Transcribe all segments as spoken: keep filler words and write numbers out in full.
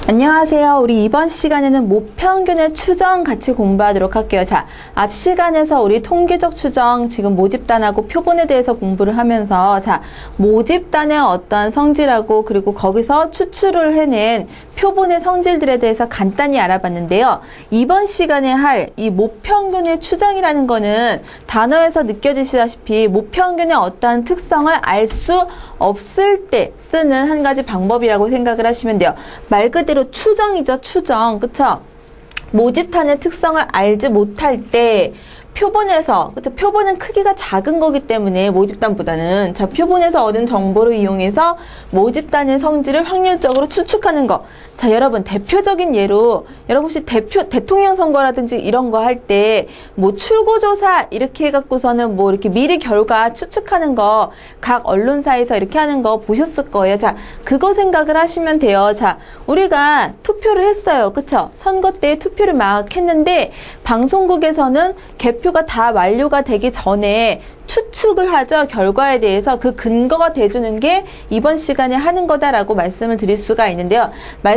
안녕하세요. 우리 이번 시간에는 모평균의 추정 같이 공부하도록 할게요. 자, 앞 시간에서 우리 통계적 추정, 지금 모집단하고 표본에 대해서 공부를 하면서 자, 모집단의 어떠한 성질하고 그리고 거기서 추출을 해낸 표본의 성질들에 대해서 간단히 알아봤는데요. 이번 시간에 할 이 모평균의 추정이라는 거는 단어에서 느껴지시다시피 모평균의 어떠한 특성을 알 수 없을 때 쓰는 한 가지 방법이라고 생각을 하시면 돼요. 말 그대로 추정이죠, 추정. 그쵸? 모집단의 특성을 알지 못할 때 표본에서, 그쵸? 표본은 크기가 작은 거기 때문에 모집단보다는 자, 표본에서 얻은 정보를 이용해서 모집단의 성질을 확률적으로 추측하는 거. 자, 여러분 대표적인 예로 여러분 혹시 대표 대통령 선거라든지 이런 거 할 때 뭐 출구조사 이렇게 해갖고서는 뭐 이렇게 미리 결과 추측하는 거 각 언론사에서 이렇게 하는 거 보셨을 거예요. 자, 그거 생각을 하시면 돼요. 자, 우리가 투표를 했어요. 그쵸? 선거 때 투표를 막 했는데 방송국에서는 개표가 다 완료가 되기 전에 추측을 하죠. 결과에 대해서 그 근거가 돼주는 게 이번 시간에 하는 거다라고 말씀을 드릴 수가 있는데요.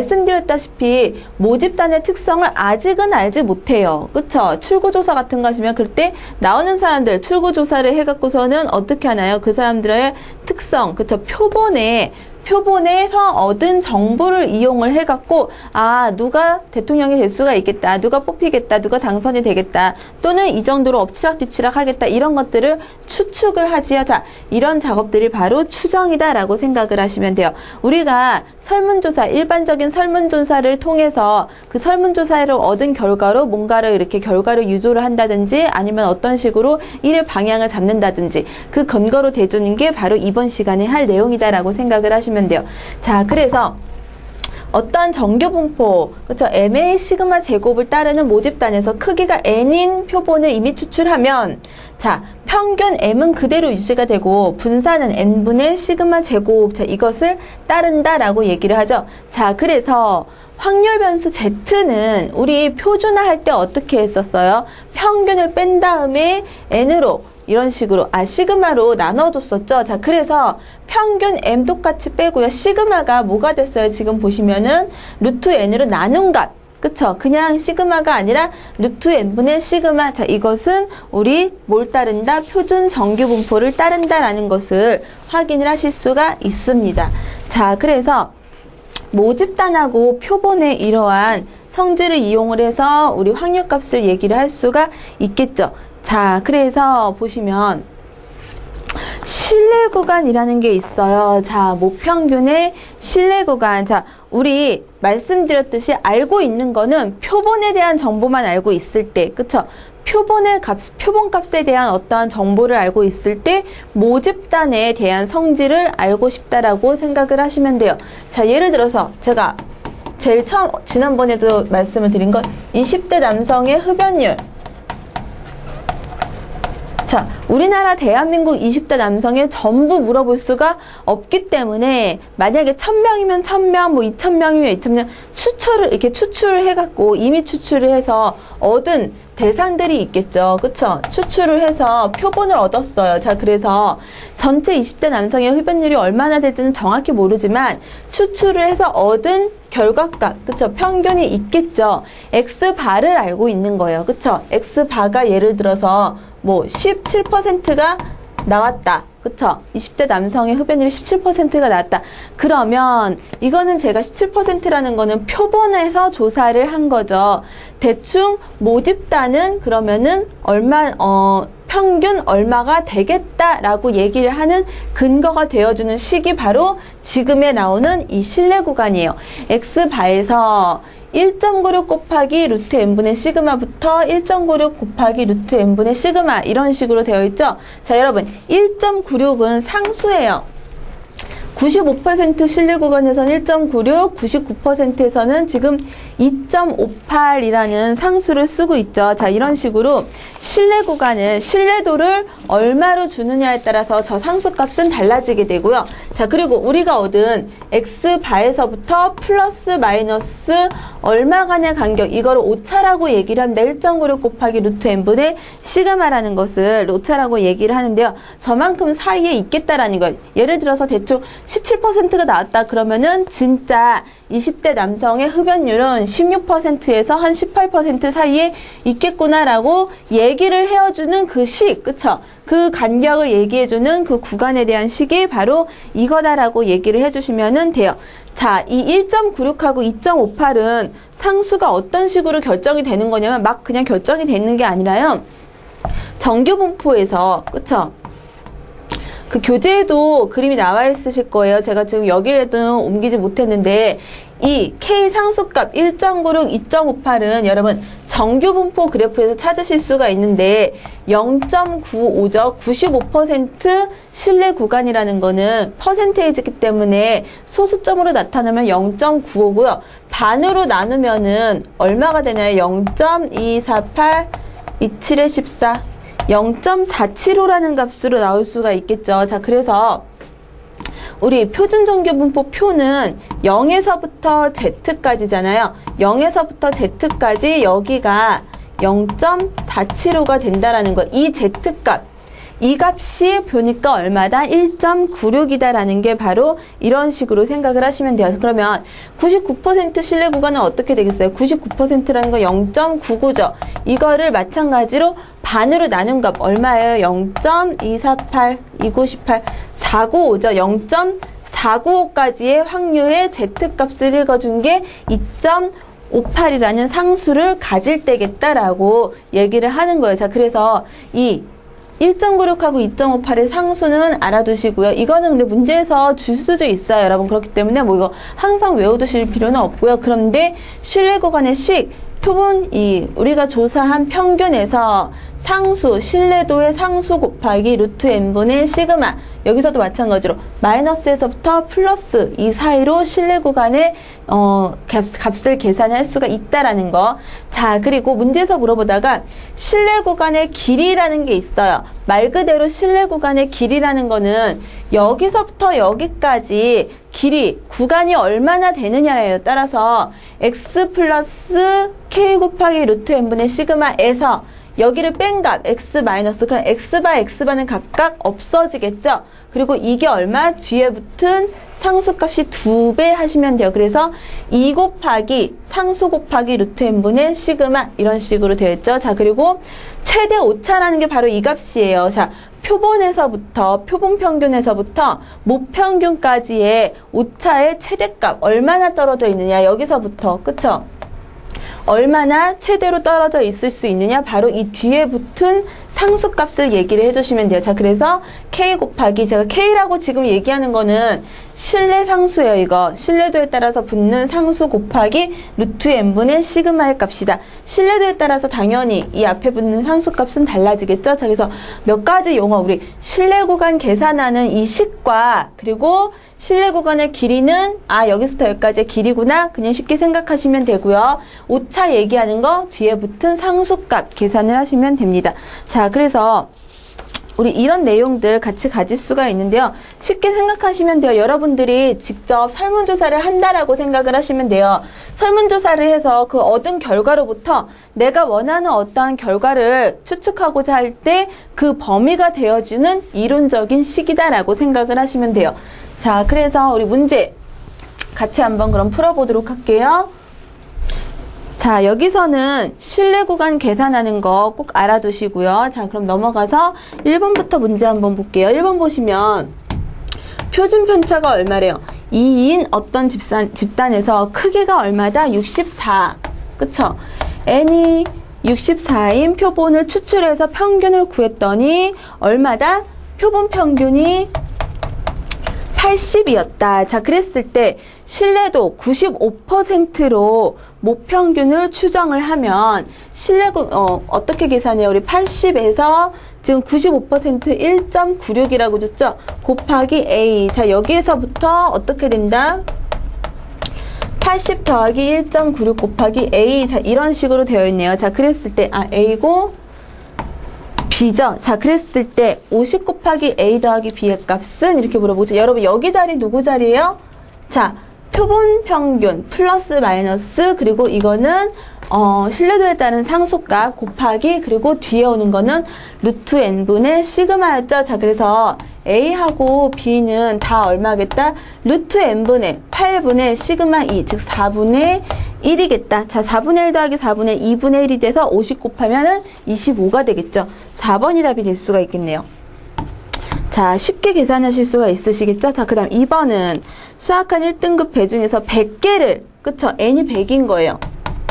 말씀드렸다시피 모집단의 특성을 아직은 알지 못해요. 그쵸? 출구조사 같은 거 하시면 그때 나오는 사람들 출구조사를 해갖고서는 어떻게 하나요? 그 사람들의 특성, 그쵸? 표본에 표본에서 얻은 정보를 이용을 해갖고 아 누가 대통령이 될 수가 있겠다, 누가 뽑히겠다, 누가 당선이 되겠다, 또는 이 정도로 엎치락뒤치락 하겠다, 이런 것들을 추측을 하지요. 자, 이런 작업들이 바로 추정이다라고 생각을 하시면 돼요. 우리가 설문조사, 일반적인 설문조사를 통해서 그 설문조사로 얻은 결과로 뭔가를 이렇게 결과를 유도를 한다든지 아니면 어떤 식으로 일의 방향을 잡는다든지 그 근거로 대주는 게 바로 이번 시간에 할 내용이다라고 생각을 하시면 돼요. 자, 그래서 어떤 정규분포, 그렇죠? 엠에이 시그마 제곱을 따르는 모집단에서 크기가 n인 표본을 이미 추출하면 자, 평균 m은 그대로 유지가 되고 분산은 n분의 시그마 제곱, 자, 이것을 따른다라고 얘기를 하죠. 자, 그래서 확률 변수 Z는 우리 표준화할 때 어떻게 했었어요? 평균을 뺀 다음에 n으로 이런 식으로 아 시그마로 나눠줬었죠. 자, 그래서 평균 m 똑같이 빼고요. 시그마가 뭐가 됐어요? 지금 보시면은 루트 n으로 나눈 값. 그쵸? 그냥 시그마가 아니라 루트 n분의 시그마. 자, 이것은 우리 뭘 따른다? 표준 정규 분포를 따른다라는 것을 확인을 하실 수가 있습니다. 자, 그래서 모집단하고 표본의 이러한 성질을 이용을 해서 우리 확률값을 얘기를 할 수가 있겠죠. 자, 그래서 보시면 신뢰 구간이라는 게 있어요. 자, 모평균의 신뢰 구간. 자, 우리 말씀드렸듯이 알고 있는 거는 표본에 대한 정보만 알고 있을 때, 그쵸? 표본의 값, 표본 값에 대한 어떠한 정보를 알고 있을 때 모집단에 대한 성질을 알고 싶다라고 생각을 하시면 돼요. 자, 예를 들어서 제가 제일 처음 지난번에도 말씀을 드린 건 이십 대 남성의 흡연율. 자, 우리나라 대한민국 이십 대 남성의 전부 물어볼 수가 없기 때문에 만약에 천 명이면 천 명, 뭐 이천 명이면 이천 명 추출을 이렇게 추출을 해갖고 이미 추출을 해서 얻은 대상들이 있겠죠. 그쵸? 추출을 해서 표본을 얻었어요. 자, 그래서 전체 이십 대 남성의 흡연율이 얼마나 될지는 정확히 모르지만 추출을 해서 얻은 결과값, 그쵸? 평균이 있겠죠. X바를 알고 있는 거예요. 그쵸? X바가 예를 들어서 뭐 십칠 퍼센트가 나왔다. 그쵸? 이십 대 남성의 흡연율이 십칠 퍼센트가 나왔다. 그러면 이거는 제가 십칠 퍼센트라는 거는 표본에서 조사를 한 거죠. 대충 모집단은 그러면은 얼마 어 평균 얼마가 되겠다라고 얘기를 하는 근거가 되어주는 식이 바로 지금에 나오는 이 신뢰 구간이에요. X바에서 일 점 구육 곱하기 루트 n분의 시그마부터 일 점 구육 곱하기 루트 n분의 시그마 이런 식으로 되어 있죠. 자, 여러분 일 점 구육은 상수예요. 구십오 퍼센트 신뢰 구간에서는 일 점 구육, 구십구 퍼센트에서는 지금 이 점 오팔이라는 상수를 쓰고 있죠. 자, 이런 식으로 신뢰 구간은 신뢰도를 얼마로 주느냐에 따라서 저 상수값은 달라지게 되고요. 자, 그리고 우리가 얻은 X바에서부터 플러스 마이너스 얼마간의 간격, 이거를 오차라고 얘기를 합니다. 일 점 구육 곱하기 루트 n분의 시그마라는 것을 오차라고 얘기를 하는데요. 저만큼 사이에 있겠다라는 거예요. 예를 들어서 대충 십칠 퍼센트가 나왔다 그러면은 진짜 이십 대 남성의 흡연율은 십육 퍼센트에서 한 십팔 퍼센트 사이에 있겠구나라고 얘기를 해주는 그 식, 그쵸? 그 간격을 얘기해주는 그 구간에 대한 식이 바로 이거다라고 얘기를 해주시면 돼요. 자, 이 일 점 구육하고 이 점 오팔은 상수가 어떤 식으로 결정이 되는 거냐면 막 그냥 결정이 되는 게 아니라요. 정규분포에서, 그쵸? 그 교재에도 그림이 나와 있으실 거예요. 제가 지금 여기에도 옮기지 못했는데 이 K 상수값 일 점 구육, 이 점 오팔은 여러분 정규분포 그래프에서 찾으실 수가 있는데 영 점 구오죠. 구십오 퍼센트 신뢰 구간이라는 거는 퍼센테이지이기 때문에 소수점으로 나타나면 영 점 구오고요. 반으로 나누면은 얼마가 되나요? 영 점 이사팔, 이십칠에 십사, 영 점 사칠오라는 값으로 나올 수가 있겠죠. 자, 그래서 우리 표준정규분포 표는 영에서부터 Z까지잖아요. 영에서부터 Z까지 여기가 영 점 사칠오가 된다라는 거. 이 Z값, 이 값이 보니까 얼마다? 일 점 구육이다라는 게 바로 이런 식으로 생각을 하시면 돼요. 그러면 구십구 퍼센트 신뢰 구간은 어떻게 되겠어요? 구십구 퍼센트라는 건 영 점 구구죠. 이거를 마찬가지로 반으로 나눈 값 얼마예요? 영 점 이사팔, 이구십팔, 사구오죠. 영 점 사구오까지의 확률의 Z값을 읽어준 게 이 점 오팔이라는 상수를 가질 때겠다라고 얘기를 하는 거예요. 자, 그래서 이 일 점 구육하고 이 점 오팔의 상수는 알아두시고요. 이거는 근데 문제에서 줄 수도 있어요, 여러분. 그렇기 때문에 뭐 이거 항상 외워두실 필요는 없고요. 그런데 신뢰 구간의 식, 표본 이 우리가 조사한 평균에서 상수, 신뢰도의 상수 곱하기 루트 n분의 시그마. 여기서도 마찬가지로 마이너스에서부터 플러스 이 사이로 신뢰 구간의 어, 값, 값을 계산할 수가 있다라는 거. 자, 그리고 문제에서 물어보다가 신뢰 구간의 길이라는 게 있어요. 말 그대로 신뢰 구간의 길이라는 거는 여기서부터 여기까지 길이, 구간이 얼마나 되느냐에 따라서 x 플러스 k 곱하기 루트 n분의 시그마에서 여기를 뺀 값, x 마이너스, 그럼 x바, x바는 각각 없어지겠죠? 그리고 이게 얼마? 뒤에 붙은 상수값이 두 배 하시면 돼요. 그래서 이 곱하기 상수 곱하기 루트 n분의 시그마 이런 식으로 되어 있죠. 자, 그리고 최대 오차라는 게 바로 이 값이에요. 자, 표본에서부터, 표본 평균에서부터 모평균까지의 오차의 최대값 얼마나 떨어져 있느냐, 여기서부터, 그쵸? 얼마나 최대로 떨어져 있을 수 있느냐, 바로 이 뒤에 붙은 상수값을 얘기를 해주시면 돼요. 자, 그래서 K 곱하기, 제가 K라고 지금 얘기하는 거는 신뢰 상수예요, 이거. 신뢰도에 따라서 붙는 상수 곱하기 루트 n분의 시그마의 값이다. 신뢰도에 따라서 당연히 이 앞에 붙는 상수값은 달라지겠죠? 자, 그래서 몇 가지 용어, 우리 신뢰 구간 계산하는 이 식과, 그리고 신뢰 구간의 길이는 아 여기서부터 여기까지의 길이구나, 그냥 쉽게 생각하시면 되고요. 오차 얘기하는 거 뒤에 붙은 상수값 계산을 하시면 됩니다. 자, 그래서 우리 이런 내용들 같이 가질 수가 있는데요. 쉽게 생각하시면 돼요. 여러분들이 직접 설문조사를 한다라고 생각을 하시면 돼요. 설문조사를 해서 그 얻은 결과로부터 내가 원하는 어떠한 결과를 추측하고자 할 때 그 범위가 되어주는 이론적인 식이다라고 생각을 하시면 돼요. 자, 그래서 우리 문제 같이 한번 그럼 풀어보도록 할게요. 자, 여기서는 신뢰 구간 계산하는 거 꼭 알아두시고요. 자, 그럼 넘어가서 일 번부터 문제 한번 볼게요. 일 번 보시면 표준 편차가 얼마래요? 이인 어떤 집단, 집단에서 크기가 얼마다? 육십사. 그쵸? n이 육십사인 표본을 추출해서 평균을 구했더니 얼마다? 표본 평균이 팔십이었다. 자, 그랬을 때 신뢰도 구십오 퍼센트로 모평균을 추정을 하면 신뢰도 어, 어떻게 계산해요? 우리 팔십에서 지금 구십오 퍼센트 일 점 구육이라고 줬죠? 곱하기 A. 자, 여기에서부터 어떻게 된다? 팔십 더하기 일 점 구육 곱하기 A. 자, 이런 식으로 되어 있네요. 자, 그랬을 때 아 A고 B죠. 자, 그랬을 때 오십 곱하기 A 더하기 B의 값은 이렇게 물어보죠. 여러분, 여기 자리 누구 자리예요? 자, 표본 평균 플러스 마이너스, 그리고 이거는 어, 신뢰도에 따른 상수값 곱하기, 그리고 뒤에 오는 거는 루트 n분의 시그마였죠. 자, 그래서 A하고 B는 다 얼마겠다? 루트 n분의 팔분의 시그마 이, 즉 사분의 일이겠다. 자, 사분의 일 더하기 사분의 이분의 일이 돼서 오십 곱하면 이십오가 되겠죠. 사 번이 답이 될 수가 있겠네요. 자, 쉽게 계산하실 수가 있으시겠죠? 자, 그 다음 이 번은 수학한 일 등급 배 중에서 백 개를, 그쵸? n이 백인 거예요.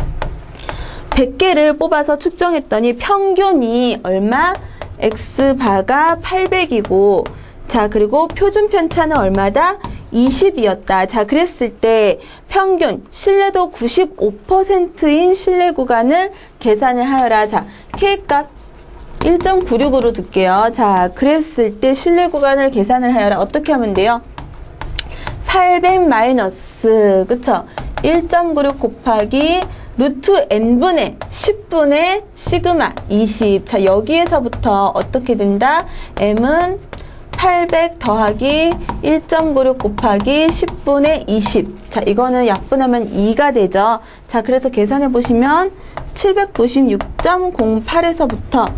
백 개를 뽑아서 측정했더니 평균이 얼마? x바가 팔백이고, 자, 그리고 표준 편차는 얼마다? 이십이었다. 자, 그랬을 때 평균 신뢰도 구십오 퍼센트인 신뢰 구간을 계산을 하여라. 자, K값 일 점 구육으로 둘게요. 자, 그랬을 때 신뢰 구간을 계산을 하여라. 어떻게 하면 돼요? 팔백 마이너스, 그쵸? 일 점 구육 곱하기 루트 n분의 십분의 시그마 이십. 자, 여기에서부터 어떻게 된다? m은 팔백 더하기 일 점 구육 곱하기 십분의 이십. 자, 이거는 약분하면 이가 되죠. 자, 그래서 계산해 보시면 칠백구십육 점 공팔에서부터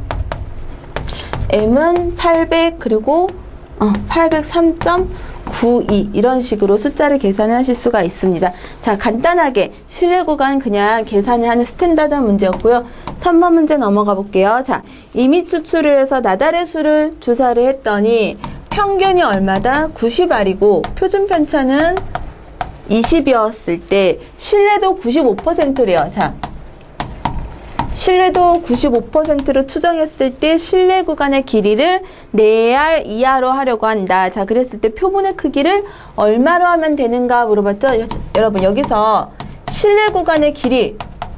m은 팔백 그리고 어, 팔백삼 점 구이 이런 식으로 숫자를 계산을 하실 수가 있습니다. 자, 간단하게 신뢰 구간 그냥 계산을 하는 스탠다드 문제였고요. 삼 번 문제 넘어가 볼게요. 자, 이미 추출을 해서 나달의 수를 조사를 했더니 평균이 얼마다? 구십 알이고 표준 편차는 이십이었을 때 신뢰도 구십오 퍼센트래요. 자, 신뢰도 구십오 퍼센트로 추정했을 때 신뢰 구간의 길이를 네 알 이하로 하려고 한다. 자, 그랬을 때 표본의 크기를 얼마로 하면 되는가 물어봤죠? 여, 여러분, 여기서 신뢰 구간의 길이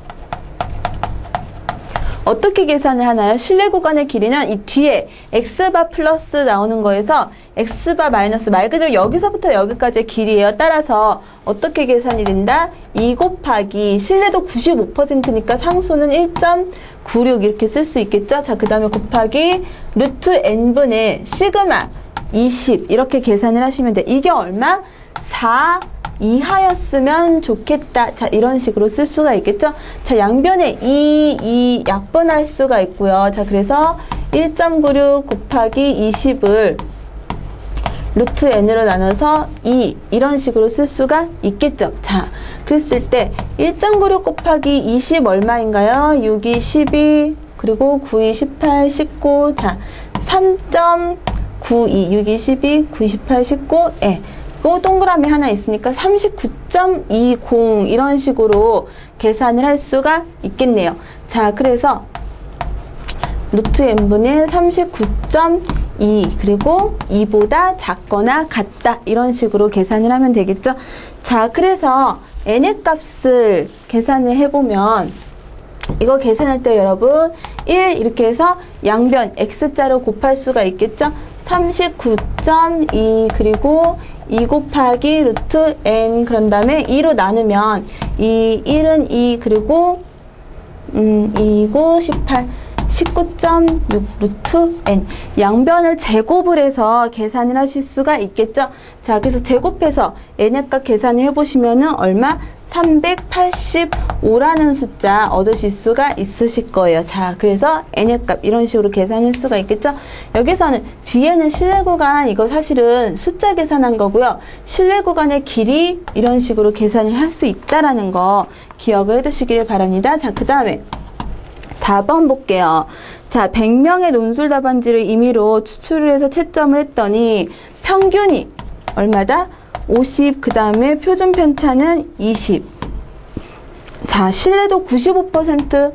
어떻게 계산을 하나요? 신뢰 구간의 길이는 이 뒤에 x바 플러스 나오는 거에서 x바 마이너스 말 그대로 여기서부터 여기까지의 길이에요. 따라서 어떻게 계산이 된다? 이 곱하기 신뢰도 구십오 퍼센트니까 상수는 일 점 구육 이렇게 쓸 수 있겠죠? 자, 그 다음에 곱하기 루트 n분의 시그마 이십 이렇게 계산을 하시면 돼. 이게 얼마? 사 이하였으면 좋겠다. 자, 이런 식으로 쓸 수가 있겠죠? 자, 양변에 이, 이 약분할 수가 있고요. 자, 그래서 일 점 구육 곱하기 이십을 루트 n으로 나눠서 이 이런 식으로 쓸 수가 있겠죠? 자, 그랬을 때 일 점 구육 곱하기 이십 얼마인가요? 육이 십이 그리고 구이 십팔, 십구. 자, 삼 점 구이 육이 십이, 구이 십팔, 십구. 예. 그 동그라미 하나 있으니까 삼십구 점 이십 이런 식으로 계산을 할 수가 있겠네요. 자, 그래서 루트 n분의 삼십구 점 이 그리고 이보다 작거나 같다 이런 식으로 계산을 하면 되겠죠. 자, 그래서 n의 값을 계산을 해보면 이거 계산할 때 여러분 일 이렇게 해서 양변 x자로 곱할 수가 있겠죠. 삼십구 점 이 그리고 이 곱하기 루트 n 그런 다음에 이로 나누면 이 일은 이 그리고 음 이고 십팔 십구 점 육 루트 n 양변을 제곱을 해서 계산을 하실 수가 있겠죠. 자, 그래서 제곱해서 n의 값 계산을 해보시면은 얼마? 삼백팔십오라는 숫자 얻으실 수가 있으실 거예요. 자, 그래서 n의 값 이런 식으로 계산할 수가 있겠죠. 여기서는 뒤에는 신뢰 구간 이거 사실은 숫자 계산한 거고요. 신뢰 구간의 길이 이런 식으로 계산을 할 수 있다라는 거 기억을 해두시길 바랍니다. 자, 그 다음에 사 번 볼게요. 자, 백 명의 논술 답안지를 임의로 추출을 해서 채점을 했더니 평균이 얼마다? 오십, 그 다음에 표준 편차는 이십. 자, 신뢰도 구십오 퍼센트.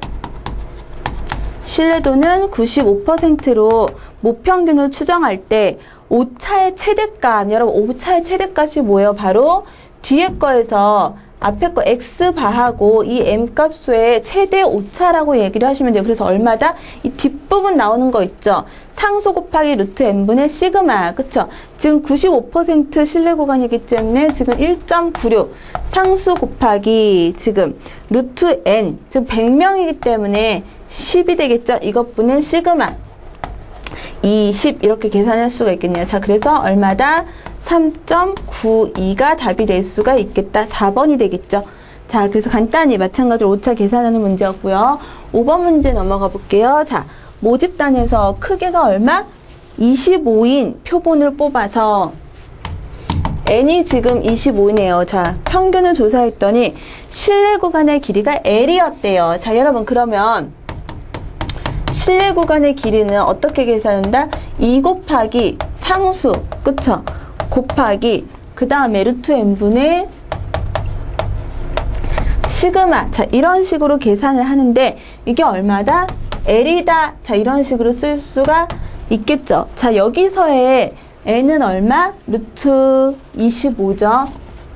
신뢰도는 구십오 퍼센트로 모평균을 추정할 때 오차의 최대값, 여러분 오차의 최대값이 뭐예요? 바로 뒤에 거에서 앞에 거 x바하고 이 m값수의 최대 오차라고 얘기를 하시면 돼요. 그래서 얼마다? 이 뒷부분 나오는 거 있죠? 상수 곱하기 루트 n분의 시그마, 그쵸? 지금 구십오 퍼센트 신뢰 구간이기 때문에 지금 일 점 구육 상수 곱하기 지금 루트 n, 지금 백 명이기 때문에 십이 되겠죠? 이것분은 시그마 이십 이렇게 계산할 수가 있겠네요. 자, 그래서 얼마다? 삼 점 구이가 답이 될 수가 있겠다. 사 번이 되겠죠. 자, 그래서 간단히 마찬가지로 오차 계산하는 문제였고요. 오 번 문제 넘어가 볼게요. 자, 모집단에서 크기가 얼마? 이십오인 표본을 뽑아서 n이 지금 이십오네요. 자, 평균을 조사했더니 실내 구간의 길이가 L이었대요. 자, 여러분 그러면 실내 구간의 길이는 어떻게 계산한다? 이 곱하기 상수, 그쵸? 곱하기 그 다음에 루트 n분의 시그마. 자, 이런 식으로 계산을 하는데 이게 얼마다? L이다. 자, 이런 식으로 쓸 수가 있겠죠. 자, 여기서의 n은 얼마? 루트 이십오죠.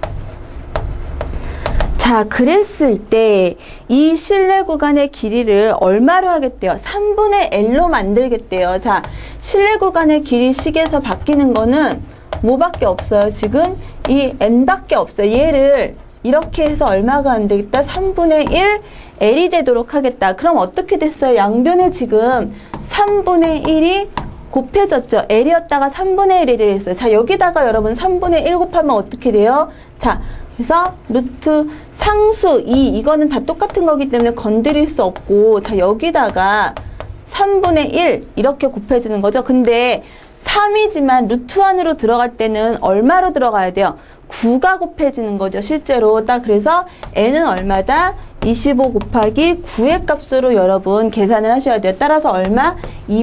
자, 그랬을 때 이 실내 구간의 길이를 얼마로 하겠대요? 삼분의 L로 만들겠대요. 자, 실내 구간의 길이 식에서 바뀌는 거는 뭐밖에 없어요? 지금 이 n밖에 없어요. 얘를 이렇게 해서 얼마가 안 되겠다? 삼분의 일 L이 되도록 하겠다. 그럼 어떻게 됐어요? 양변에 지금 삼분의 일이 곱해졌죠. L이었다가 삼분의 일이 됐어요. 자, 여기다가 여러분 삼분의 일 곱하면 어떻게 돼요? 자, 그래서 루트 상수 이, 이거는 다 똑같은 거기 때문에 건드릴 수 없고, 자, 여기다가 삼분의 일 이렇게 곱해지는 거죠. 근데 삼이지만 루트 안으로 들어갈 때는 얼마로 들어가야 돼요? 구가 곱해지는 거죠. 실제로 딱 그래서 n은 얼마다? 이십오 곱하기 구의 값으로 여러분 계산을 하셔야 돼요. 따라서 얼마?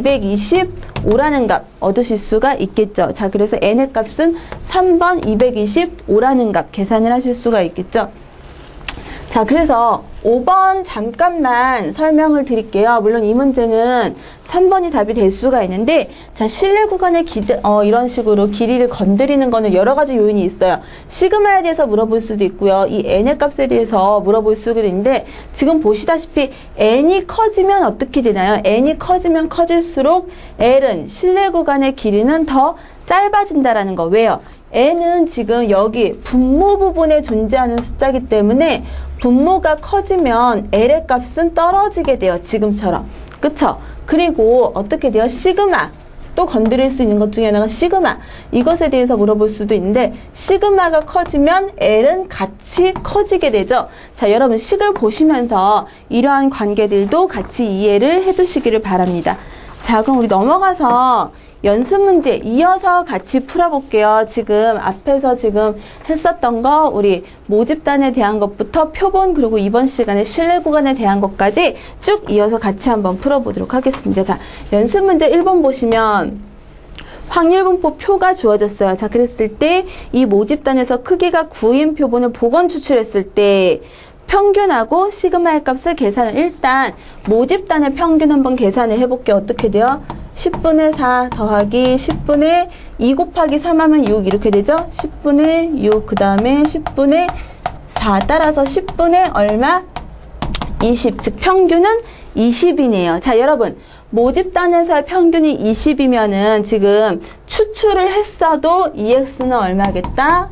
이백이십오라는 값 얻으실 수가 있겠죠. 자, 그래서 n의 값은 삼 번 이백이십오라는 값 계산을 하실 수가 있겠죠. 자, 그래서 오 번 잠깐만 설명을 드릴게요. 물론 이 문제는 삼 번이 답이 될 수가 있는데, 자, 실내 구간의 기, 어, 이런 식으로 길이를 건드리는 거는 여러 가지 요인이 있어요. 시그마에 대해서 물어볼 수도 있고요. 이 n의 값에 대해서 물어볼 수도 있는데, 지금 보시다시피 n이 커지면 어떻게 되나요? n이 커지면 커질수록 L은 실내 구간의 길이는 더 짧아진다라는 거. 왜요? n은 지금 여기 분모 부분에 존재하는 숫자이기 때문에 분모가 커지면 L의 값은 떨어지게 돼요. 지금처럼. 그쵸? 그리고 어떻게 돼요? 시그마. 또 건드릴 수 있는 것 중에 하나가 시그마. 이것에 대해서 물어볼 수도 있는데, 시그마가 커지면 L은 같이 커지게 되죠. 자, 여러분 식을 보시면서 이러한 관계들도 같이 이해를 해두시기를 바랍니다. 자, 그럼 우리 넘어가서 연습 문제 이어서 같이 풀어볼게요. 지금 앞에서 지금 했었던 거 우리 모집단에 대한 것부터 표본, 그리고 이번 시간에 실내 구간에 대한 것까지 쭉 이어서 같이 한번 풀어보도록 하겠습니다. 자, 연습 문제 일 번 보시면 확률분포 표가 주어졌어요. 자, 그랬을 때 이 모집단에서 크기가 구인 표본을 복원 추출했을 때 평균하고 시그마의 값을 계산을, 일단 모집단의 평균 한번 계산을 해볼게요. 어떻게 돼요? 십분의 사 더하기 십분의 이 곱하기 삼 하면 육 이렇게 되죠? 십분의 육, 그 다음에 십분의 사, 따라서 십분의 얼마? 이십, 즉 평균은 이십이네요. 자, 여러분 모집단에서의 평균이 이십이면은 지금 추출을 했어도 이엑스는 얼마겠다?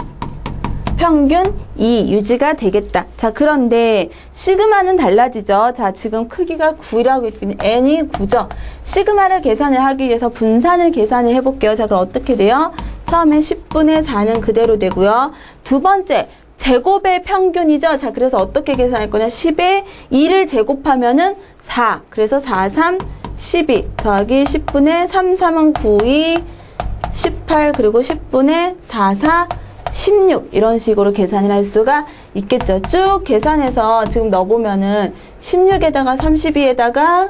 평균 이 유지가 되겠다. 자, 그런데 시그마는 달라지죠. 자, 지금 크기가 구라고 했더니 n이 구죠. 시그마를 계산을 하기 위해서 분산을 계산을 해볼게요. 자, 그럼 어떻게 돼요? 처음에 십분의 사는 그대로 되고요. 두 번째 제곱의 평균이죠. 자, 그래서 어떻게 계산할 거냐? 십에 이를 제곱하면은 사. 그래서 사, 삼, 십이 더하기 십분의 삼, 삼은 구, 이, 십팔, 그리고 십분의 사, 사, 십육 이런 식으로 계산을 할 수가 있겠죠. 쭉 계산해서 지금 넣어보면은 십육에다가 삼십이에다가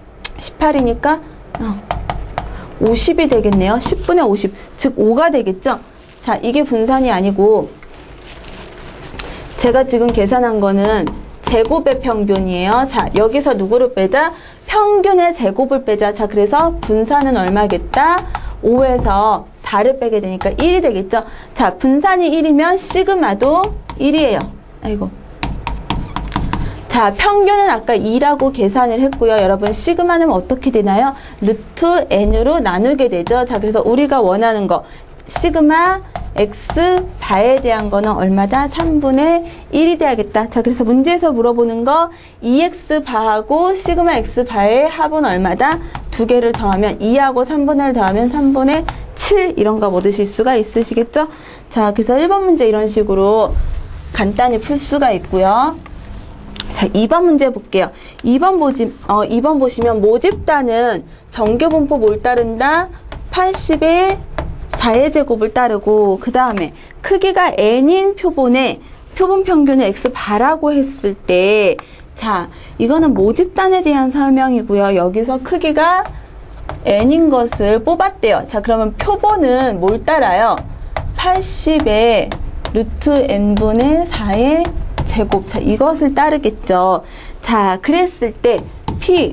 십팔이니까 어, 오십이 되겠네요. 십분의 오십, 즉 오가 되겠죠. 자, 이게 분산이 아니고 제가 지금 계산한 거는 제곱의 평균이에요. 자, 여기서 누구를 빼자? 평균의 제곱을 빼자. 자, 그래서 분산은 얼마겠다? 오에서 사를 빼게 되니까 일이 되겠죠. 자, 분산이 일이면 시그마도 일이에요. 아이고. 자, 평균은 아까 이라고 계산을 했고요. 여러분 시그마는 어떻게 되나요? 루트 n으로 나누게 되죠. 자, 그래서 우리가 원하는 거 시그마 x 바에 대한 거는 얼마다? 삼분의 일이 돼야겠다. 자, 그래서 문제에서 물어보는 거 이 엑스 바하고 시그마 x 바의 합은 얼마다? 두 개를 더하면 이하고 삼분의 일 더하면 삼분의 칠 이런 거 얻으실 수가 있으시겠죠? 자, 그래서 일 번 문제 이런 식으로 간단히 풀 수가 있고요. 자, 이 번 문제 볼게요. 이 번 모집, 어, 이 번 보시면 모집단은 정규분포 뭘 따른다? 팔십의 사의 제곱을 따르고 그 다음에 크기가 n인 표본에 표본 평균을 x 바라고 했을 때 자, 이거는 모집단에 대한 설명이고요. 여기서 크기가 n인 것을 뽑았대요. 자, 그러면 표본은 뭘 따라요? 팔십의 루트 n분의 사의 제곱. 자, 이것을 따르겠죠. 자, 그랬을 때 p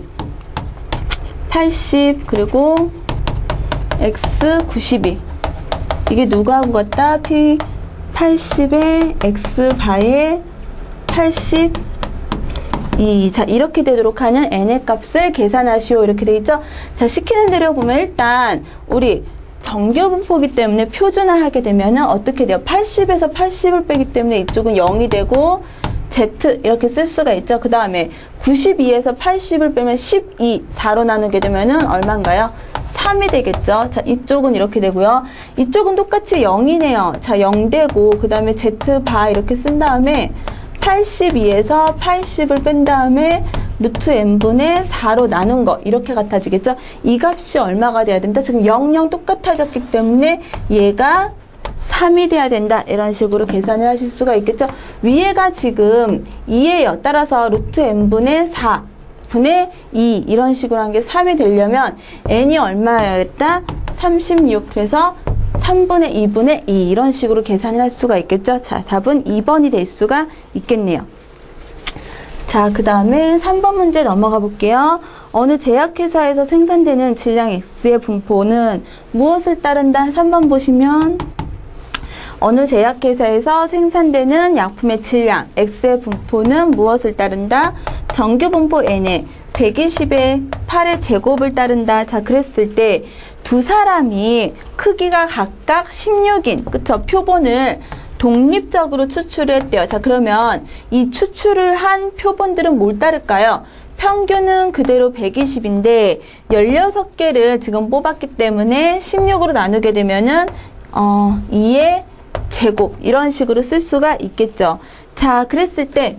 팔십 그리고 x 구십이 이게 누구하고 같다? p 팔십의 x 바의 팔십이. 자, 이렇게 되도록 하는 n의 값을 계산하시오. 이렇게 돼 있죠? 자, 시키는 대로 보면 일단 우리 정규 분포기 때문에 표준화하게 되면은 어떻게 돼요? 팔십에서 팔십을 빼기 때문에 이쪽은 영이 되고 Z 이렇게 쓸 수가 있죠. 그 다음에 구십이에서 팔십을 빼면 십이, 사로 나누게 되면은 얼마인가요? 삼이 되겠죠. 자, 이쪽은 이렇게 되고요. 이쪽은 똑같이 영이네요. 자, 영 되고 그 다음에 Z바 이렇게 쓴 다음에 팔십이에서 팔십을 뺀 다음에 루트 n분의 사로 나눈 거 이렇게 같아지겠죠. 이 값이 얼마가 돼야 된다? 지금 영, 영 똑같아졌기 때문에 얘가 삼이 돼야 된다. 이런 식으로 계산을 하실 수가 있겠죠. 위에가 지금 이예요. 따라서 루트 n분의 사 분의 이 이런 식으로 한 게 삼이 되려면 n이 얼마여야겠다? 삼십육. 그래서 삼분의 이분의 이 이런 식으로 계산을 할 수가 있겠죠. 자, 답은 이 번이 될 수가 있겠네요. 자, 그 다음에 삼 번 문제 넘어가 볼게요. 어느 제약회사에서 생산되는 질량 X의 분포는 무엇을 따른다? 삼 번 보시면 어느 제약회사에서 생산되는 약품의 질량 X의 분포는 무엇을 따른다? 정규 분포 N에 백이십의 팔의 제곱을 따른다. 자, 그랬을 때 두 사람이 크기가 각각 십육인 그쵸? 표본을 독립적으로 추출을 했대요. 자, 그러면 이 추출을 한 표본들은 뭘 따를까요? 평균은 그대로 백이십인데 열여섯 개를 지금 뽑았기 때문에 십육으로 나누게 되면은 어, 이의 제곱 이런 식으로 쓸 수가 있겠죠. 자, 그랬을 때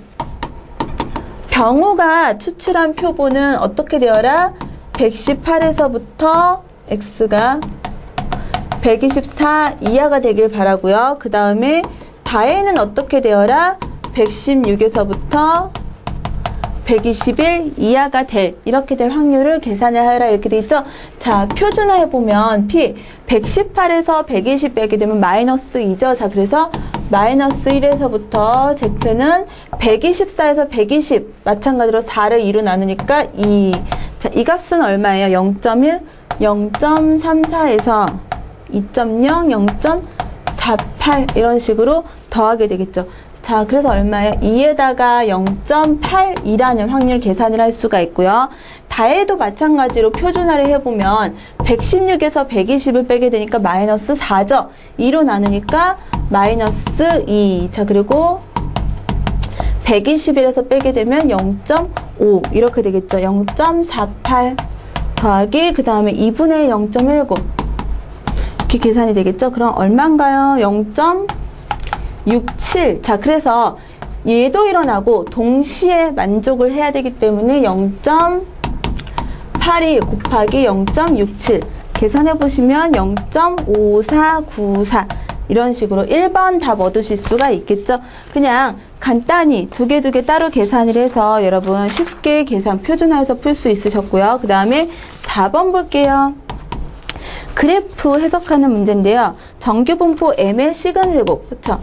병우가 추출한 표본은 어떻게 되어라? 백십팔에서부터 x가 백이십사 이하가 되길 바라고요. 그 다음에 다혜는 어떻게 되어라? 백십육에서부터 백이십일 이하가 될 이렇게 될 확률을 계산을 하라 이렇게 돼 있죠. 자, 표준화해 보면 p 백십팔에서 백이십 빼게 되면 마이너스 이죠. 자, 그래서 마이너스 일에서부터 z는 백이십사에서 백이십 마찬가지로 사를 이로 나누니까 이. 자, 이 값은 얼마예요? 영 점 일, 영 점 삼사에서 이 점 영, 영 점 사팔 이런 식으로 더하게 되겠죠. 자, 그래서 얼마예요? 이에다가 영 점 팔이라는 확률 계산을 할 수가 있고요. 다해도 마찬가지로 표준화를 해보면 백십육에서 백이십을 빼게 되니까 마이너스 사죠. 이로 나누니까 마이너스 이. 자, 그리고 백이십일에서 빼게 되면 영 점 오 이렇게 되겠죠. 영 점 사팔 더하기 그 다음에 이분의 영 점 일구 이렇게 계산이 되겠죠. 그럼 얼마인가요? 영 점 육칠. 자, 그래서 얘도 일어나고 동시에 만족을 해야 되기 때문에 영 점 팔이 곱하기 영 점 육칠 계산해 보시면 영 점 오사구사 이런 식으로 일 번 답 얻으실 수가 있겠죠. 그냥 간단히 두 개 두 개 따로 계산을 해서 여러분 쉽게 계산 표준화해서 풀 수 있으셨고요. 그 다음에 사 번 볼게요. 그래프 해석하는 문제인데요. 정규 분포 m의 시근 제곱, 그쵸?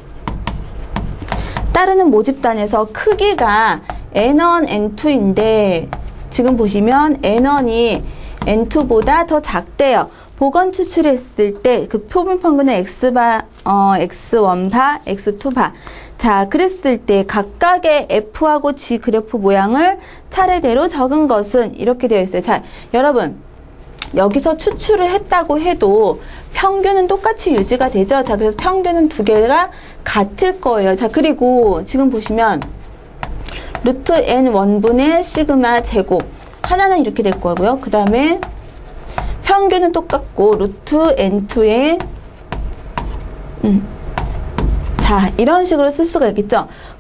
따르는 모집단에서 크기가 엔 원, 엔 투인데 지금 보시면 엔 원이 엔 투보다 더 작대요. 복원 추출했을 때 그 표본 평균은 X바, 어, 엑스 원 바, 엑스 투 바. 자, 그랬을 때 각각의 F하고 G 그래프 모양을 차례대로 적은 것은 이렇게 되어 있어요. 자, 여러분. 여기서 추출을 했다고 해도 평균은 똑같이 유지가 되죠. 자, 그래서 평균은 두 개가 같을 거예요. 자, 그리고 지금 보시면 루트 엔 원분의 시그마 제곱 하나는 이렇게 될 거고요. 그 다음에 평균은 똑같고 루트 엔 투의 음. 자, 이런 식으로 쓸 수가 있겠죠.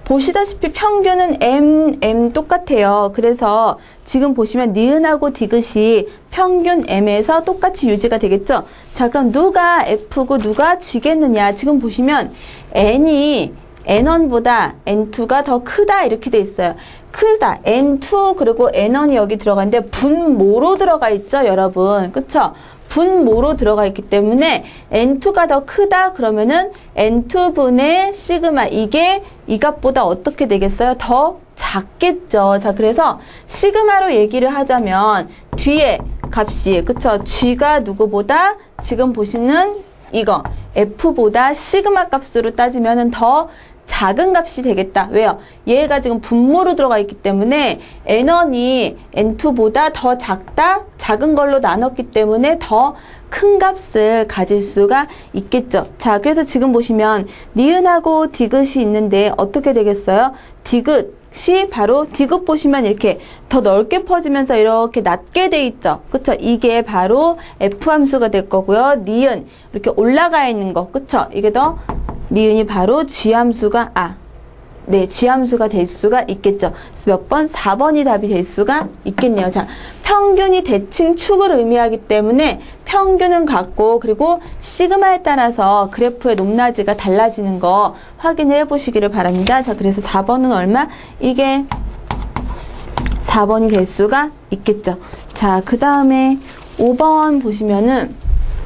보시다시피 평균은 M, M 똑같아요. 그래서 지금 보시면 니은하고 디귿이 평균 M에서 똑같이 유지가 되겠죠. 자, 그럼 누가 F고 누가 G겠느냐. 지금 보시면 N이 엔 원보다 엔 투가 더 크다 이렇게 돼 있어요. 크다. 엔 투 그리고 엔 원이 여기 들어가는데 분모로 들어가 있죠, 여러분. 그쵸? 분모로 들어가 있기 때문에 엔 투가 더 크다 그러면은 엔 투 분의 시그마 이게 이 값보다 어떻게 되겠어요? 더 작겠죠. 자, 그래서 시그마로 얘기를 하자면 뒤에 값이 그쵸? G가 누구보다 지금 보시는 이거 F보다 시그마 값으로 따지면은 더 작은 값이 되겠다. 왜요? 얘가 지금 분모로 들어가 있기 때문에 엔 원이 엔 투보다 더 작다? 작은 걸로 나눴기 때문에 더 큰 값을 가질 수가 있겠죠. 자, 그래서 지금 보시면 니은하고 디귿이 있는데 어떻게 되겠어요? 디귿이 바로 디귿 보시면 이렇게 더 넓게 퍼지면서 이렇게 낮게 돼 있죠. 그쵸? 이게 바로 F 함수가 될 거고요. 니은 이렇게 올라가 있는 거. 그쵸? 이게 더 니은이 바로 G 함수가 아, 네, G 함수가 될 수가 있겠죠. 그래서 몇 번? 사 번이 답이 될 수가 있겠네요. 자, 평균이 대칭 축을 의미하기 때문에 평균은 같고 그리고 시그마에 따라서 그래프의 높낮이가 달라지는 거 확인해 보시기를 바랍니다. 자, 그래서 사 번은 얼마? 이게 사 번이 될 수가 있겠죠. 자, 그 다음에 오 번 보시면은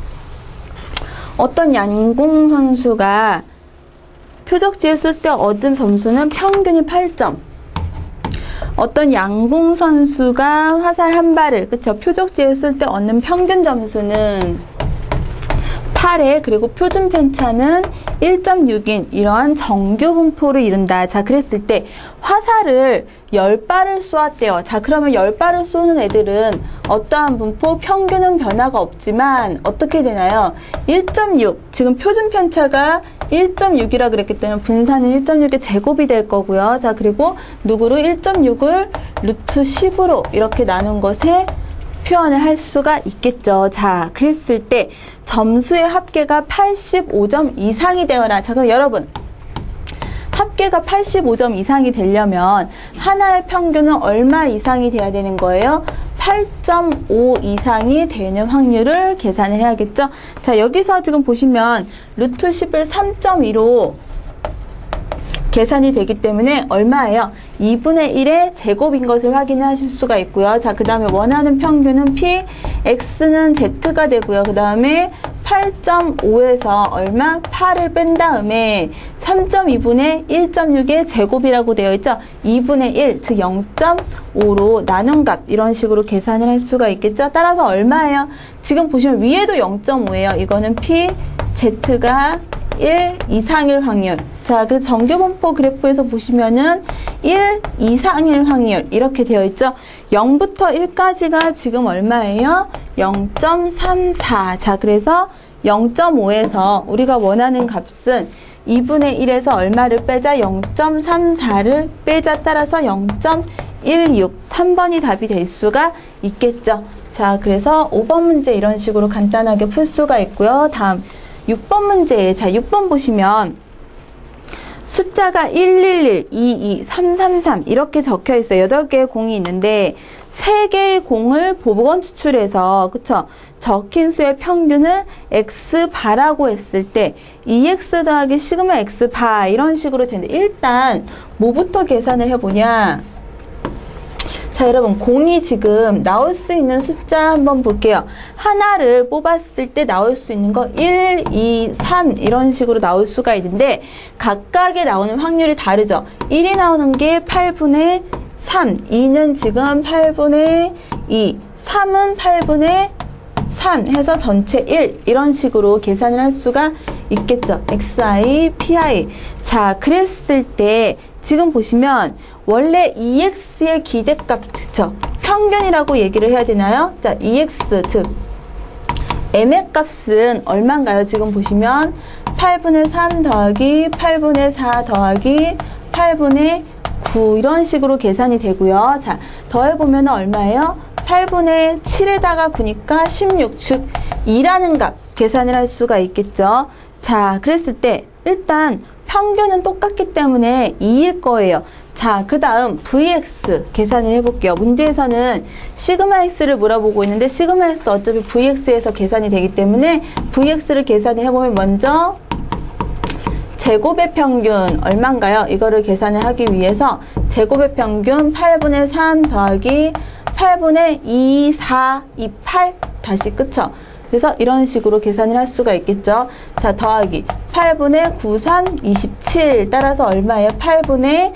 어떤 양궁 선수가 표적지에 쓸 때 얻은 점수는 평균이 팔 점. 어떤 양궁 선수가 화살 한 발을, 그쵸? 표적지에 쓸 때 얻는 평균 점수는 팔에 그리고 표준 편차는 일 점 육인 이러한 정규 분포를 이룬다. 자, 그랬을 때 화살을 열 발을 쏘았대요. 자, 그러면 열 발을 쏘는 애들은 어떠한 분포? 평균은 변화가 없지만 어떻게 되나요? 일 점 육. 지금 표준 편차가 일 점 육이라 그랬기 때문에 분산은 일 점 육의 제곱이 될 거고요. 자, 그리고 누구로 일 점 육을 루트 십으로 이렇게 나눈 것에 표현을 할 수가 있겠죠. 자, 그랬을 때 점수의 합계가 팔십오 점 이상이 되어라. 자, 그럼 여러분 합계가 팔십오 점 이상이 되려면 하나의 평균은 얼마 이상이 돼야 되는 거예요? 팔 점 오 이상이 되는 확률을 계산을 해야겠죠. 자, 여기서 지금 보시면 루트 십을 삼 점 이로 계산이 되기 때문에 얼마예요? 이분의 일의 제곱인 것을 확인하실 수가 있고요. 자, 그 다음에 원하는 평균은 P, X는 Z가 되고요. 그 다음에 팔 점 오에서 얼마? 팔을 뺀 다음에 삼 점 이분의 일 점 육의 제곱이라고 되어 있죠. 이분의 일, 즉 영 점 오로 나눈 값 이런 식으로 계산을 할 수가 있겠죠. 따라서 얼마예요? 지금 보시면 위에도 영 점 오예요. 이거는 P, Z가 일 이상일 확률. 자, 그래서 정규분포 그래프에서 보시면은 일 이상일 확률 이렇게 되어 있죠. 영부터 일까지가 지금 얼마예요? 영 점 삼사. 자, 그래서 영 점 오에서 우리가 원하는 값은 이분의 일에서 얼마를 빼자? 영 점 삼사를 빼자. 따라서 영 점 일육. 삼 번이 답이 될 수가 있겠죠. 자, 그래서 오 번 문제 이런 식으로 간단하게 풀 수가 있고요. 다음 육 번 문제. 자, 육 번 보시면 숫자가 일일일, 이이, 삼삼삼 이렇게 적혀 있어요. 여덟 개의 공이 있는데 세 개의 공을 보건 추출해서 그쵸? 적힌 수의 평균을 x바라고 했을 때 이엑스 더하기 시그마 x바 이런 식으로 되는데 일단 뭐부터 계산을 해보냐? 자, 여러분 공이 지금 나올 수 있는 숫자 한번 볼게요. 하나를 뽑았을 때 나올 수 있는 거 일, 이, 삼 이런 식으로 나올 수가 있는데 각각에 나오는 확률이 다르죠. 일이 나오는 게 팔분의 삼, 이는 지금 팔분의 이, 삼은 팔분의 삼 해서 전체 일 이런 식으로 계산을 할 수가 있겠죠. xi, pi. 자, 그랬을 때 지금 보시면 원래 이엑스의 기대값, 그쵸? 평균이라고 얘기를 해야 되나요? 자, 이엑스, 즉 m의 값은 얼마인가요? 지금 보시면 팔분의 삼 더하기 팔분의 사 더하기 팔분의 구 이런 식으로 계산이 되고요. 자, 더해보면 얼마예요? 팔분의 칠에다가 구니까 십육, 즉 이라는 값 계산을 할 수가 있겠죠. 자, 그랬을 때 일단 평균은 똑같기 때문에 이일 거예요. 자, 그 다음 브이엑스 계산을 해볼게요. 문제에서는 시그마 x를 물어보고 있는데 시그마 x 어차피 브이엑스에서 계산이 되기 때문에 브이엑스를 계산을 해보면 먼저 제곱의 평균 얼마인가요? 이거를 계산을 하기 위해서 제곱의 평균 팔분의 삼 더하기 팔분의 이, 사, 이, 팔 다시 그쵸? 그래서 이런 식으로 계산을 할 수가 있겠죠. 자, 더하기 팔분의 구, 삼, 이십칠 따라서 얼마예요? 팔분의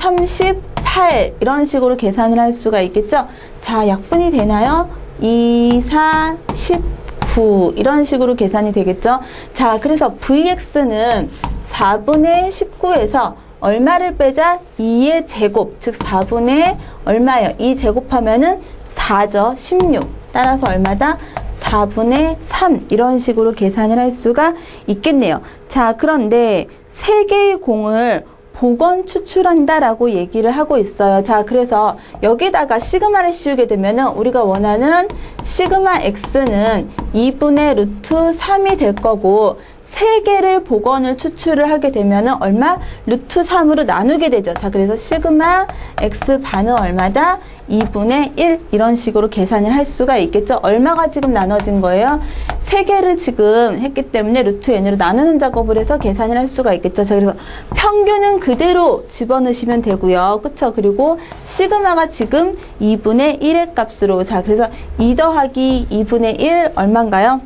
삼십팔 이런 식으로 계산을 할 수가 있겠죠. 자, 약분이 되나요? 이, 사, 십구 이런 식으로 계산이 되겠죠. 자, 그래서 브이엑스는 사분의 십구에서 얼마를 빼자? 이의 제곱, 즉 사분의 얼마예요? 이 제곱하면은 사죠. 십육. 따라서 얼마다? 사분의 삼 이런 식으로 계산을 할 수가 있겠네요. 자, 그런데 세 개의 공을 복원 추출한다라고 얘기를 하고 있어요. 자, 그래서 여기다가 시그마를 씌우게 되면은 우리가 원하는 시그마 x는 이분의 루트 삼이 될 거고 세 개를 복원을 추출을 하게 되면은 얼마? 루트 삼으로 나누게 되죠. 자, 그래서 시그마 x 반은 얼마다? 이분의 일 이런 식으로 계산을 할 수가 있겠죠. 얼마가 지금 나눠진 거예요? 세 개를 지금 했기 때문에 루트 n으로 나누는 작업을 해서 계산을 할 수가 있겠죠. 자, 그래서 평균은 그대로 집어넣으시면 되고요. 그쵸? 그리고 시그마가 지금 이분의 일의 값으로 자, 그래서 이 더하기 이분의 일 얼마인가요?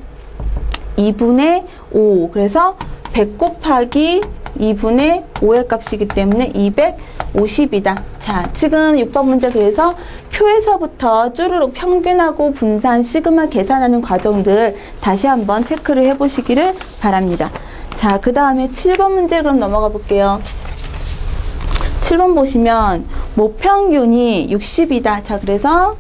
이분의 오. 그래서 백 곱하기 이분의 오의 값이기 때문에 이백오십이다. 자, 지금 육 번 문제 그래서 표에서부터 쭈루룩 평균하고 분산 시그마 계산하는 과정들 다시 한번 체크를 해보시기를 바랍니다. 자, 그 다음에 칠 번 문제 그럼 넘어가 볼게요. 칠 번 보시면 모평균이 육십이다. 자, 그래서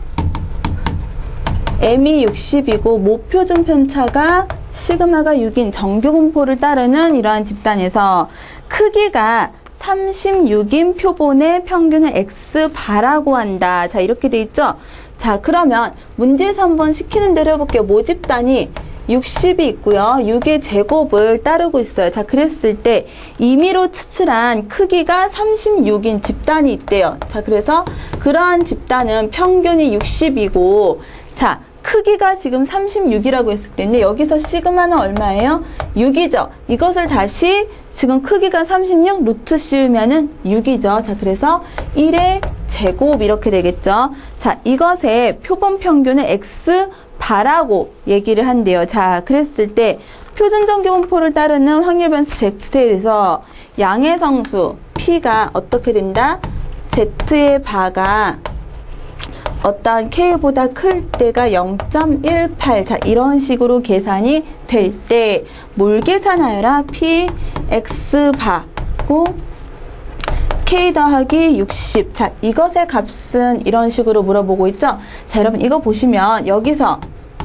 m이 육십이고 모표준 편차가 시그마가 육인 정규분포를 따르는 이러한 집단에서 크기가 삼십육인 표본의 평균을 x바라고 한다. 자, 이렇게 돼 있죠? 자, 그러면 문제에서 한번 시키는 대로 해볼게요. 모집단이 육십이 있고요. 육의 제곱을 따르고 있어요. 자, 그랬을 때 임의로 추출한 크기가 삼십육인 집단이 있대요. 자, 그래서 그러한 집단은 평균이 육십이고 자, 크기가 지금 삼십육이라고 했을 때는 여기서 시그마는 얼마예요? 육이죠. 이것을 다시 지금 크기가 삼십육 루트 씌우면은 육이죠. 자, 그래서 일의 제곱 이렇게 되겠죠. 자, 이것의 표본 평균을 x바라고 얘기를 한대요. 자, 그랬을 때 표준 정규분포를 따르는 확률 변수 z에 대해서 양의 성수 p가 어떻게 된다? z의 바가 어떠한 k보다 클 때가 영 점 일팔 자, 이런 식으로 계산이 될 때 뭘 계산하여라? p x바고 k 더하기 육십 자, 이것의 값은 이런 식으로 물어보고 있죠. 자, 여러분 이거 보시면 여기서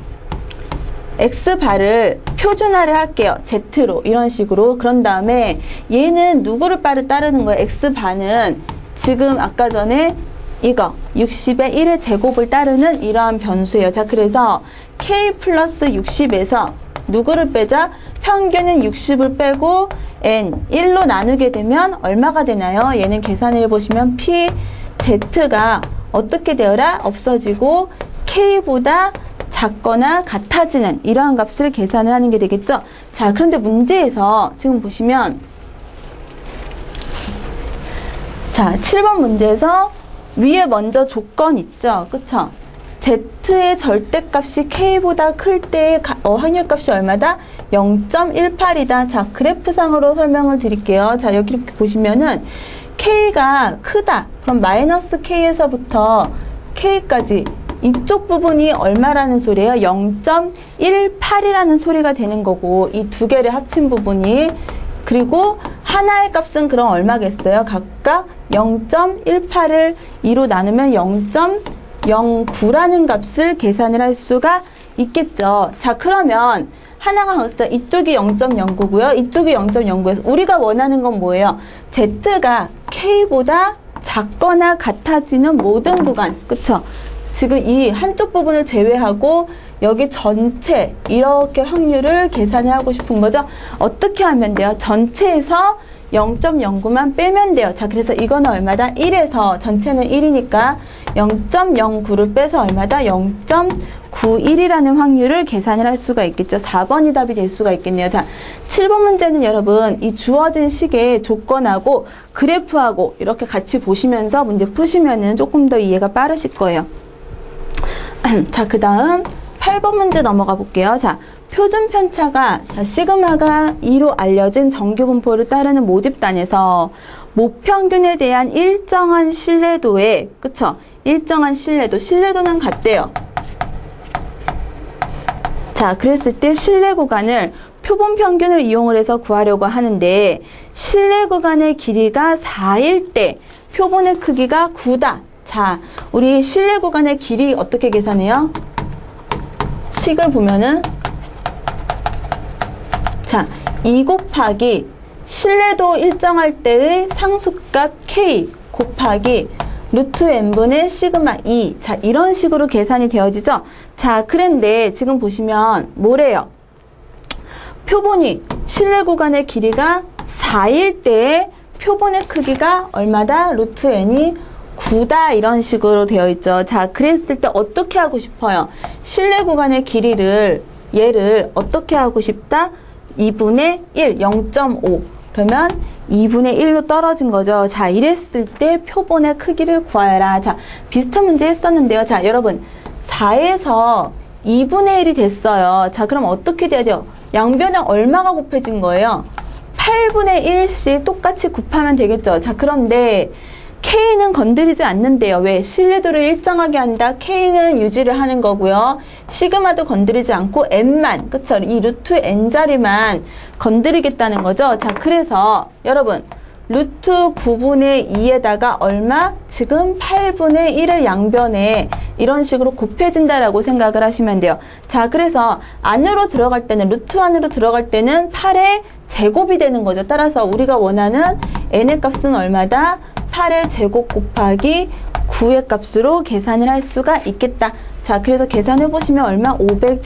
x바를 표준화를 할게요. z로 이런 식으로. 그런 다음에 얘는 누구를 바를 따르는 거예요? x바는 지금 아까 전에 이거 육십의 일의 제곱을 따르는 이러한 변수예요. 자, 그래서 k 플러스 육십에서 누구를 빼자? 평균은 육십을 빼고 n 일로 나누게 되면 얼마가 되나요? 얘는 계산을 해보시면 p z가 어떻게 되어라? 없어지고 k보다 작거나 같아지는 이러한 값을 계산을 하는 게 되겠죠. 자, 그런데 문제에서 지금 보시면 자, 칠 번 문제에서 위에 먼저 조건 있죠? 그쵸? z의 절대값이 k보다 클 때의 어, 확률값이 얼마다? 영 점 일팔이다. 자, 그래프상으로 설명을 드릴게요. 자, 여기 이렇게 보시면은 k가 크다. 그럼 마이너스 k에서부터 k까지 이쪽 부분이 얼마라는 소리예요? 영 점 일팔이라는 소리가 되는 거고 이 두 개를 합친 부분이 그리고 하나의 값은 그럼 얼마겠어요? 각각 영 점 일팔을 이로 나누면 영 점 영구라는 값을 계산을 할 수가 있겠죠. 자, 그러면 하나가 각자 이쪽이 영 점 영구고요. 이쪽이 영 점 영구에서 우리가 원하는 건 뭐예요? z가 k보다 작거나 같아지는 모든 구간. 그쵸? 지금 이 한쪽 부분을 제외하고 여기 전체 이렇게 확률을 계산을 하고 싶은 거죠. 어떻게 하면 돼요? 전체에서 영 점 영구만 빼면 돼요. 자, 그래서 이거는 얼마다? 일에서 전체는 일이니까 영 점 영구를 빼서 얼마다? 영 점 구일이라는 확률을 계산을 할 수가 있겠죠. 사 번이 답이 될 수가 있겠네요. 자, 칠 번 문제는 여러분 이 주어진 식의 조건하고 그래프하고 이렇게 같이 보시면서 문제 푸시면은 조금 더 이해가 빠르실 거예요. 자, 그 다음 팔 번 문제 넘어가 볼게요. 자, 표준 편차가 자, 시그마가 이로 알려진 정규 분포를 따르는 모집단에서 모평균에 대한 일정한 신뢰도에, 그쵸? 일정한 신뢰도, 신뢰도는 같대요. 자, 그랬을 때 신뢰 구간을 표본 평균을 이용을 해서 구하려고 하는데 신뢰 구간의 길이가 사일 때 표본의 크기가 구다. 자, 우리 신뢰 구간의 길이 어떻게 계산해요? 식을 보면은 자, 이 곱하기 신뢰도 일정할 때의 상수값 K 곱하기 루트 n분의 시그마 이. 자, 이런 식으로 계산이 되어지죠. 자, 그런데 지금 보시면 뭐래요? 표본이 신뢰 구간의 길이가 사일 때 표본의 크기가 얼마다? 루트 n이 구다. 이런 식으로 되어 있죠. 자, 그랬을 때 어떻게 하고 싶어요? 신뢰 구간의 길이를 얘를 어떻게 하고 싶다? 이분의 일, 영 점 오. 그러면 이분의 일로 떨어진 거죠. 자, 이랬을 때 표본의 크기를 구하여라. 자, 비슷한 문제 했었는데요. 자, 여러분 사에서 이분의 일이 됐어요. 자, 그럼 어떻게 돼야 돼요? 양변에 얼마가 곱해진 거예요? 팔분의 일씩 똑같이 곱하면 되겠죠. 자, 그런데 K는 건드리지 않는데요. 왜? 신뢰도를 일정하게 한다. K는 유지를 하는 거고요. 시그마도 건드리지 않고 N만, 그쵸? 이 루트 N 자리만 건드리겠다는 거죠. 자, 그래서 여러분 루트 구분의 이에다가 얼마? 지금 팔분의 일을 양변에 이런 식으로 곱해진다라고 생각을 하시면 돼요. 자, 그래서 안으로 들어갈 때는, 루트 안으로 들어갈 때는 팔의 제곱이 되는 거죠. 따라서 우리가 원하는 n의 값은 얼마다? 팔의 제곱 곱하기 구의 값으로 계산을 할 수가 있겠다. 자, 그래서 계산해 보시면 얼마?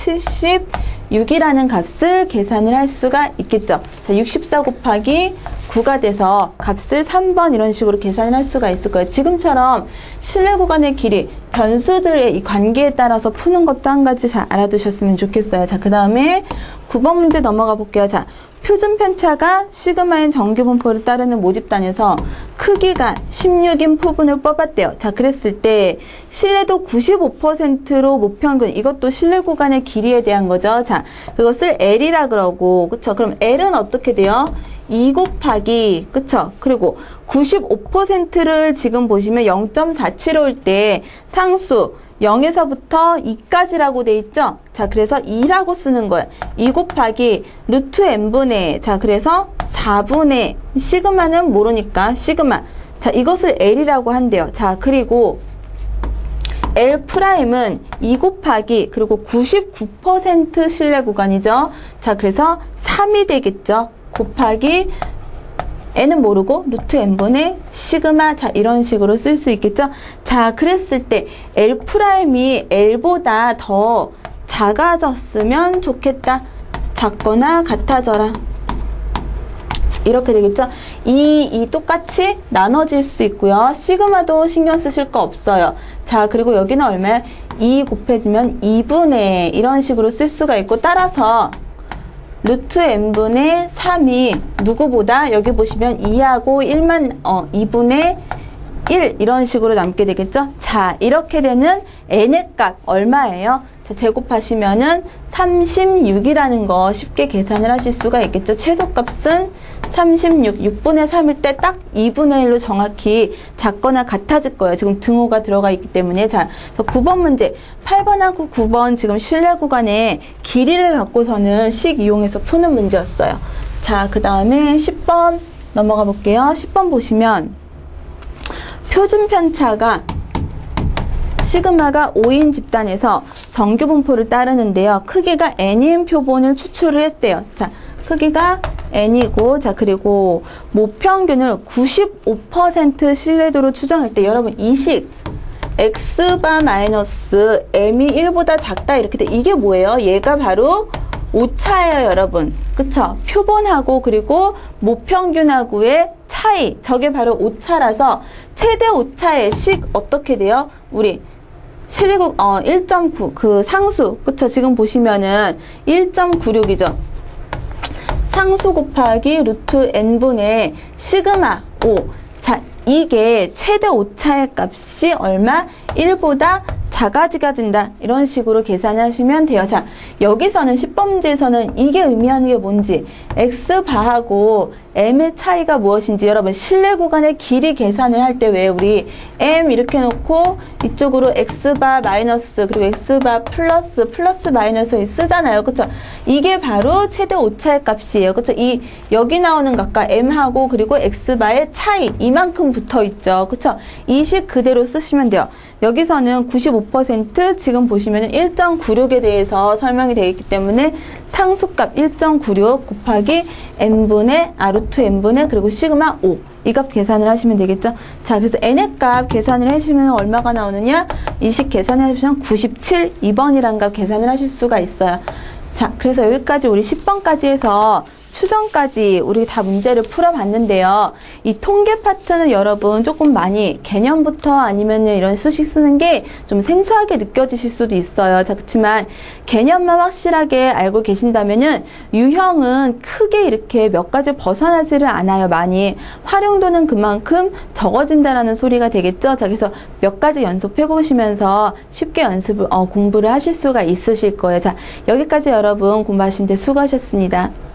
오백칠십육이라는 값을 계산을 할 수가 있겠죠. 자, 육십사 곱하기 구가 돼서 값을 삼 번 이런 식으로 계산을 할 수가 있을 거예요. 지금처럼 신뢰 구간의 길이, 변수들의 이 관계에 따라서 푸는 것도 한 가지 잘 알아두셨으면 좋겠어요. 자, 그 다음에 구 번 문제 넘어가 볼게요. 자, 표준 편차가 시그마인 정규 분포를 따르는 모집단에서 크기가 십육인 표본을 뽑았대요. 자, 그랬을 때 신뢰도 구십오 퍼센트로 모평균, 이것도 신뢰 구간의 길이에 대한 거죠. 자, 그것을 L이라 그러고, 그쵸? 그럼 L은 어떻게 돼요? 이 곱하기, 그쵸? 그리고 구십오 퍼센트를 지금 보시면 영 점 사칠오일 때 상수 영에서부터 이까지라고 돼 있죠? 자, 그래서 이라고 쓰는 거예요. 이 곱하기 루트 n분의, 자, 그래서 사분의 시그마는 모르니까 시그마. 자, 이것을 L이라고 한대요. 자, 그리고 L 프라임은 이 곱하기 그리고 구십구 퍼센트 신뢰 구간이죠. 자, 그래서 삼이 되겠죠. 곱하기 n은 모르고 루트 n분의 시그마. 자, 이런 식으로 쓸 수 있겠죠. 자, 그랬을 때 L 프라임이 L보다 더 작아졌으면 좋겠다. 작거나 같아져라. 이렇게 되겠죠. 이, 이 똑같이 나눠질 수 있고요. 시그마도 신경 쓰실 거 없어요. 자, 그리고 여기는 얼마야? 이 곱해지면 이분의 이런 식으로 쓸 수가 있고, 따라서 루트 n분의 삼이 누구보다, 여기 보시면 이하고 일만, 어, 이분의 일 이런 식으로 남게 되겠죠. 자, 이렇게 되는 n의 값 얼마예요? 자, 제곱하시면은 삼십육이라는 거 쉽게 계산을 하실 수가 있겠죠. 최소값은 삼십육, 육분의 삼일 때 딱 이분의 일로 정확히 작거나 같아질 거예요. 지금 등호가 들어가 있기 때문에. 자, 그래서 구 번 문제, 팔 번하고 구 번 지금 신뢰 구간의 길이를 갖고서는 식 이용해서 푸는 문제였어요. 자, 그 다음에 십 번 넘어가 볼게요. 십 번 보시면 표준 편차가 시그마가 오인 집단에서 정규 분포를 따르는데요. 크기가 n인 표본을 추출을 했대요. 자, 크기가 n이고, 자, 그리고 모평균을 구십오 퍼센트 신뢰도로 추정할 때, 여러분 이 식 x바 마이너스 m이 일보다 작다 이렇게 돼. 이게 뭐예요? 얘가 바로 오차예요, 여러분. 그쵸? 표본하고 그리고 모평균하고의 차이. 저게 바로 오차라서 최대 오차의 식 어떻게 돼요? 우리 최대국 어 일 점 구 그 상수. 그쵸? 지금 보시면은 일 점 구육이죠. 상수 곱하기 루트 n분의 시그마 오. 자, 이게 최대 오차의 값이 얼마? 일보다 작아지가진다. 이런 식으로 계산하시면 돼요. 자, 여기서는 십 번문제에서는 이게 의미하는 게 뭔지, x바하고 m의 차이가 무엇인지 여러분 실내 구간의 길이 계산을 할 때 왜 우리 m 이렇게 놓고 이쪽으로 x바 마이너스 그리고 x바 플러스 플러스 마이너스 쓰잖아요. 그쵸? 이게 바로 최대 오차의 값이에요. 그쵸? 이 여기 나오는 값과 m하고 그리고 x바의 차이 이만큼 붙어 있죠. 그쵸? 이 식 그대로 쓰시면 돼요. 여기서는 구십오 퍼센트 지금 보시면 일 점 구육에 대해서 설명이 되어 있기 때문에 상수값 일 점 구육 곱하기 n분의 아 루트 n분의 그리고 시그마 오 이 값 계산을 하시면 되겠죠. 자, 그래서 n의 값 계산을 하시면 얼마가 나오느냐, 이 식 계산을 하시면 구십칠, 이 번이란 값 계산을 하실 수가 있어요. 자, 그래서 여기까지 우리 십 번까지 해서 추정까지 우리 다 문제를 풀어봤는데요. 이 통계 파트는 여러분 조금 많이 개념부터 아니면 이런 수식 쓰는 게 좀 생소하게 느껴지실 수도 있어요. 자, 그렇지만 개념만 확실하게 알고 계신다면은 유형은 크게 이렇게 몇 가지 벗어나지를 않아요. 많이 활용도는 그만큼 적어진다라는 소리가 되겠죠. 자, 그래서 몇 가지 연습해 보시면서 쉽게 연습을 어, 공부를 하실 수가 있으실 거예요. 자, 여기까지 여러분 공부하시는데 수고하셨습니다.